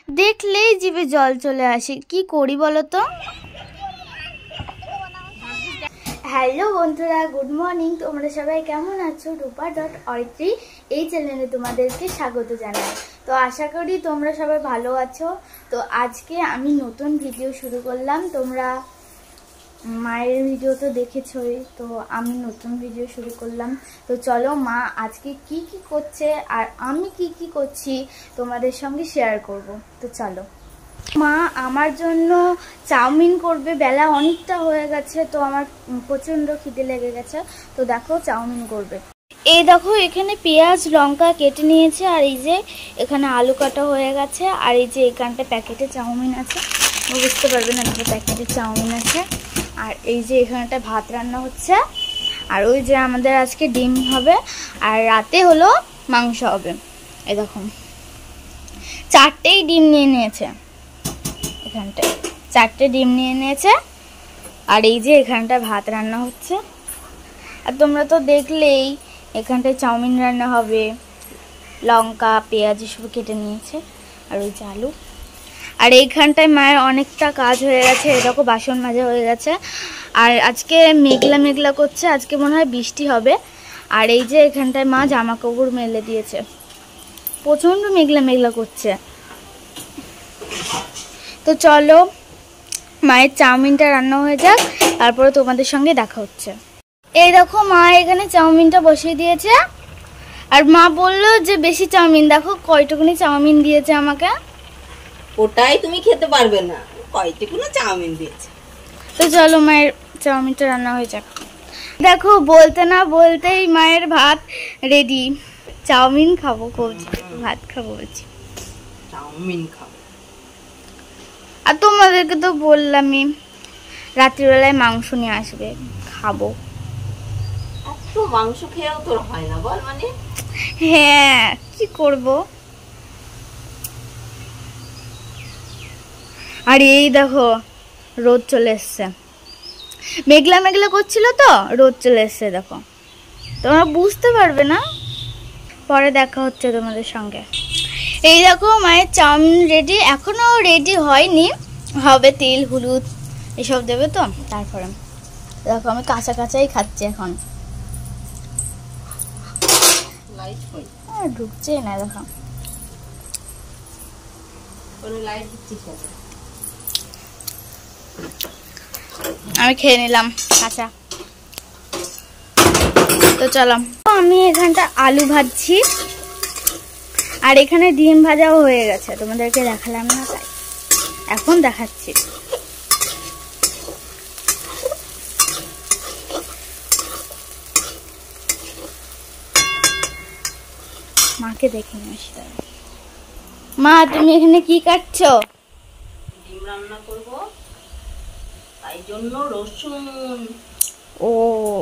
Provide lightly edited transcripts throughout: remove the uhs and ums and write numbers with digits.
দেখলেই জিভে জল চলে আসে, কি করি বলো তো। হ্যালো বন্ধুরা, গুড মর্নিং। তোমরা সবাই কেমন আছো? রূপা.অরিত্রী এই চ্যানেলে তোমাদেরকে স্বাগত জানাই। তো আশা করি তোমরা সবাই ভালো আছো। তো আজকে আমি নতুন ভিডিও শুরু করলাম। তোমরা মায়ের ভিডিও তো দেখেছই, তো আমি নতুন ভিডিও শুরু করলাম। তো চলো মা আজকে কি কি করছে আর আমি কি কি করছি তোমাদের সঙ্গে শেয়ার করব। তো চলো। মা আমার জন্য চাউমিন করবে, বেলা অনেকটা হয়ে গেছে, তো আমার প্রচণ্ড খিদে লেগে গেছে। তো দেখো চাউমিন করবে। এই দেখো এখানে পেঁয়াজ লঙ্কা কেটে নিয়েছে, আর এই যে এখানে আলু কাটা হয়ে গেছে, আর এই যে এখানটা প্যাকেটে চাউমিন আছে, বুঝতে পারবে না, দেখো প্যাকেটে চাউমিন আছে। আর এই যে এখানটা ভাত রান্না হচ্ছে, আর ওই যে আমাদের আজকে ডিম হবে, আর রাতে হলো মাংস হবে। এই দেখো 4টেই ডিম নিয়ে নিয়েছে, এখানটায় 4টে ডিম নিয়ে নিয়েছে। আর এই যে এখানটা ভাত রান্না হচ্ছে, আর তোমরা তো দেখলেই এখানটায় চাউমিন রান্না হবে। লঙ্কা পেঁয়াজ এসব কেটে নিয়েছে, আর ওই যে আলু। আর এইখানটায় মায়ের অনেকটা কাজ হয়ে গেছে, এরকম বাসন মাজা হয়ে গেছে। আর আজকে মেঘলা মেঘলা করছে, আজকে মনে হয় বৃষ্টি হবে। আর এই যে এখানটায় মা জামা কাপড় মেলে দিয়েছে, প্রচণ্ড মেঘলা মেঘলা করছে। তো চলো মায়ের চাউমিনটা রান্না হয়ে যাক, তারপরে তোমাদের সঙ্গে দেখা হচ্ছে। এই দেখো মা এখানে চাউমিনটা বসিয়ে দিয়েছে, আর মা বললো যে বেশি চাউমিন, দেখো কয়টুকুনি চাউমিন দিয়েছে আমাকে। ওটাই তুমি খেতে পারবে না, কয়টুকুনি চাউমিন দিয়েছে। তো চলো মায়ের চাউমিনটা রান্না হয়ে যাক। দেখো বলতে না বলতেই মায়ের ভাত রেডি। চাউমিন খাবো, ভাত খাবো বলছি, চাউমিন খাবো। আর তোমাদেরকে তো বললামই রাত্রিবেলায় মাংস নিয়ে আসবে, খাবো। এত মাংস খেয়েও তোর হয় না বল, মানে হ্যাঁ কি করব। আর এই দেখো রোদ চলে এসছে, মেঘলা মেঘলা করছিল তো রোদ চলে এসছে, দেখো তোমরা বুঝতে পারবে না, পরে দেখা হচ্ছে তোমাদের সঙ্গে। এই দেখো মায়ের চাউমিন রেডি, এখনো রেডি হয়নি, হবে। তেল হলুদ এসব দেবে তো তারপরে। দেখো আমি কাঁচা কাঁচাই খাচ্ছি এখন, ঢুকছে না। দেখো আমি খেয়ে নিলাম কাঁচা। তো চলো আমি এখানটা আলু ভাজছি, আর এখানে ডিম ভাজাও হয়ে গেছে, তোমাদেরকে দেখালাম না তাই এখন দেখাচ্ছি। মাকে দেখে নিয়ে আসতে। মা তুমি এখানে কি কাটছো? ডিম রান্না করব, তাই জন্য রসুন। ও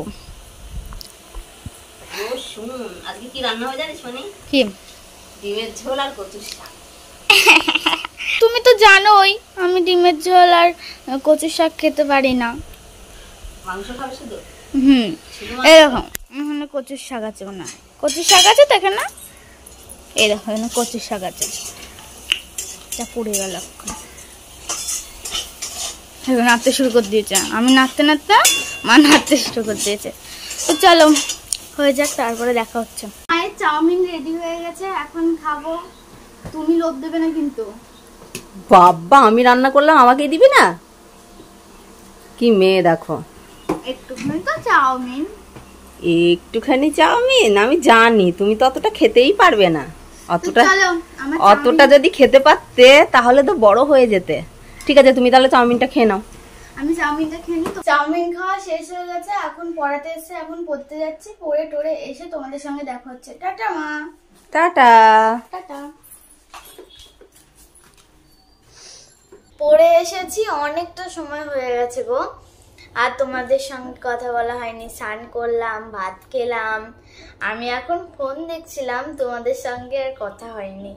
রসুন। আজকে কি রান্না হবে জানিস? মানে কি? ডিমের ঝোল আর কচুর শাক। তুমি তো জানোই আমি ডিমের ঝোল আর কচুর শাক খেতে পারি না। মাংস খাবে শুধু? এই দেখো এখানে কচুর শাক আছে, না কচুর শাক আছে তো এখানে, এই দেখো এখানে কচুর শাক আছে, যা পুড়ে গেল। নাড়তে শুরু করে দিয়েছে, আমি নাড়তে নাড়তে মা নাড়তে শুরু করে দিয়েছে। তো চলো হয়ে যাক, তারপরে দেখা হচ্ছে। মায়ের চাউমিন রেডি হয়ে গেছে, এখন খাবো। তুমি লোভ দেবে না কিন্তু। বাবা আমি রান্না করলাম আমাকেই দিবি না? কি মেয়ে দেখো। একটুখানি তো চাউমিন। একটুখানি চাউমিন? আমি জানি তুমি তো অতটা খেতেই পারবে না। অতটা যদি খেতে পারতে তাহলে তো বড় হয়ে যেতে। ঠিক আছে তুমি তাহলে চাউমিনটা খেয়ে নাও। আমি চাউমিনটা খেয়ে নিই। চাউমিন খাওয়া শেষ হয়ে গেছে, এখন পড়াতে এসে এখন পড়তে যাচ্ছি, পড়ে টোরে এসে তোমাদের সঙ্গে দেখা হচ্ছে। টাটা মা। Tata tata. পড়ে এসেছি, অনেকটা সময় হয়ে গেছে গো, আর তোমাদের সঙ্গে কথা বলা হয়নি। স্নান করলাম, ভাত খেলাম, আমি এখন ফোন দেখছিলাম, তোমাদের সঙ্গে আর কথা হয়নি।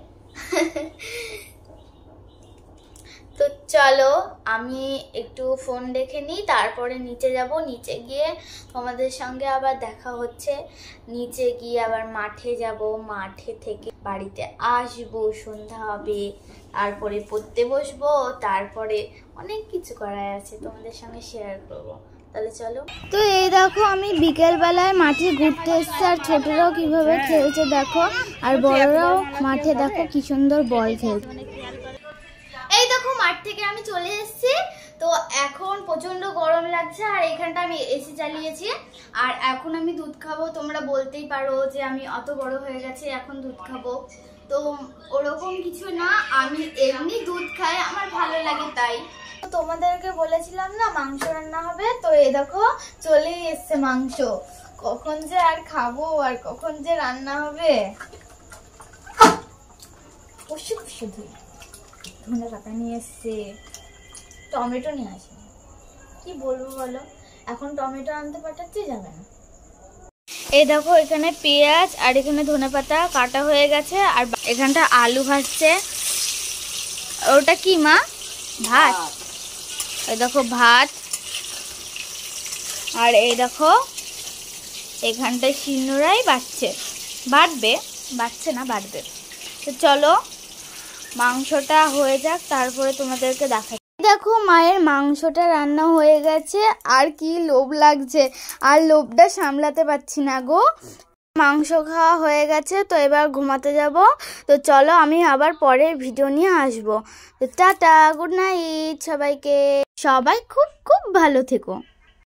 তো চলো আমি একটু ফোন দেখে নিই, তারপরে নিচে যাব। নিচে গিয়ে তোমাদের সঙ্গে আবার দেখা হচ্ছে। নিচে গিয়ে আবার মাঠে যাব, মাঠে থেকে বাড়িতে আসবো, সন্ধ্যা হবে, তারপরে পড়তে বসবো, তারপরে অনেক কিছু করার আছে, তোমাদের সঙ্গে শেয়ার করবো। তাহলে চলো। তো এই দেখো আমি বিকেল বেলায় মাঠে ঘুরতে এসেছি, আর ছোটরাও কিভাবে খেলছে দেখো, আর বড়রাও মাঠে দেখো কি সুন্দর বল খেলছে। এই দেখো মাঠ থেকে আমি চলে এসেছি। তো এখন প্রচন্ড গরম লাগছে, আর এখানটা আমি এসি চালিয়েছি, আর এখন আমি দুধ খাবো। তোমরা বলতেই পারো যে আমি অত বড় হয়ে গেছি এখন দুধ খাবো, তো ওরকম কিছু না, আমি এমনি দুধ খাই, আমার ভালো লাগে তাই। তোমাদেরকে বলেছিলাম না মাংস রান্না হবে, তো এই দেখো চলেই এসছে মাংস। কখন যে আর খাবো আর কখন যে রান্না হবে। শুধু ধনে পাতা নিয়ে এসছে, টমেটো নিয়ে আসে, কি বলবো বলো, এখন টমেটো আনতে পাঠাচ্ছি যাবে না। এই দেখো এখানে পেঁয়াজ আর এখানে ধনেপাতা কাটা হয়ে গেছে, আর এখানটা আলু ভাজছে। ওটা কি মা? ভাত। এই দেখো ভাত, আর এই দেখো এখানটায় শিলনোড়াই বাটছে না বাটবে। তো চলো মাংসটা হয়ে যাক, তারপরে তোমাদেরকে দেখাই। দেখো মায়ের মাংসটা রান্না হয়ে গেছে, আর কি লোভ লাগছে, আর লোভটা সামলাতে পারছি না গো। মাংস খাওয়া হয়ে গেছে, তো এবার ঘুমাতে যাব। তো চলো আমি আবার পরে ভিডিও নিয়ে আসবো। তো টাটা, গুড নাইট সবাইকে, সবাই খুব খুব ভালো থেকো।